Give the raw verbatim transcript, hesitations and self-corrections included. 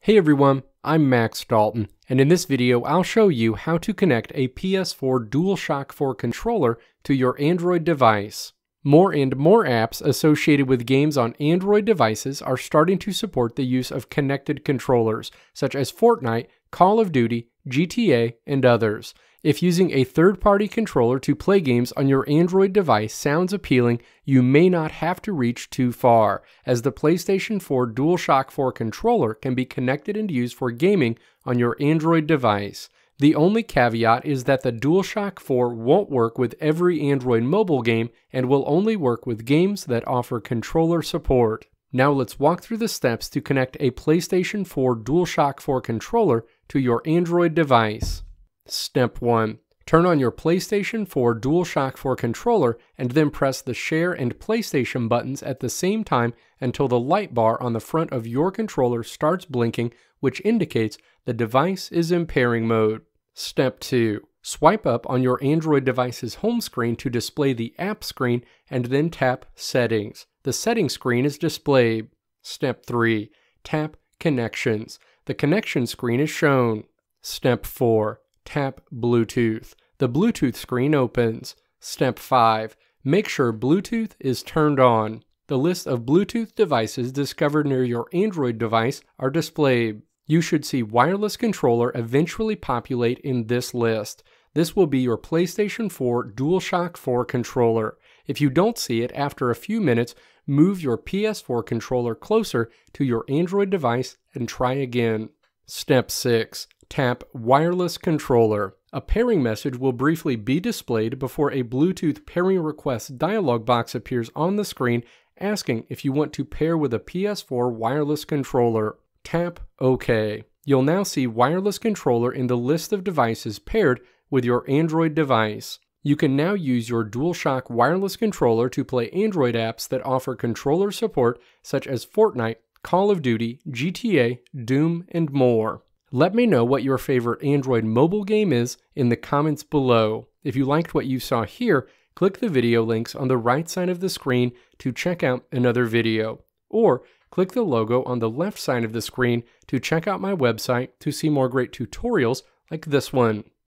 Hey everyone, I'm Max Dalton, and in this video I'll show you how to connect a P S four DualShock four controller to your Android device. More and more apps associated with games on Android devices are starting to support the use of connected controllers, such as Fortnite, Call of Duty, G T A, and others. If using a third-party controller to play games on your Android device sounds appealing, you may not have to reach too far, as the PlayStation four DualShock four controller can be connected and used for gaming on your Android device. The only caveat is that the DualShock four won't work with every Android mobile game and will only work with games that offer controller support. Now let's walk through the steps to connect a PlayStation four DualShock four controller to your Android device. Step one. Turn on your PlayStation four DualShock four controller and then press the Share and PlayStation buttons at the same time until the light bar on the front of your controller starts blinking, which indicates the device is in pairing mode. Step two. Swipe up on your Android device's home screen to display the app screen and then tap Settings. The settings screen is displayed. Step three. Tap Connections. The connection screen is shown. Step four. Tap Bluetooth. The Bluetooth screen opens. Step five. Make sure Bluetooth is turned on. The list of Bluetooth devices discovered near your Android device are displayed. You should see wireless controller eventually populate in this list. This will be your PlayStation four DualShock four controller. If you don't see it after a few minutes, move your P S four controller closer to your Android device and try again. Step six. Tap Wireless Controller. A pairing message will briefly be displayed before a Bluetooth pairing request dialog box appears on the screen asking if you want to pair with a P S four wireless controller. Tap OK. You'll now see wireless controller in the list of devices paired with your Android device. You can now use your DualShock wireless controller to play Android apps that offer controller support such as Fortnite, Call of Duty, G T A, Doom, and more. Let me know what your favorite Android mobile game is in the comments below. If you liked what you saw here, click the video links on the right side of the screen to check out another video. Or click the logo on the left side of the screen to check out my website to see more great tutorials like this one.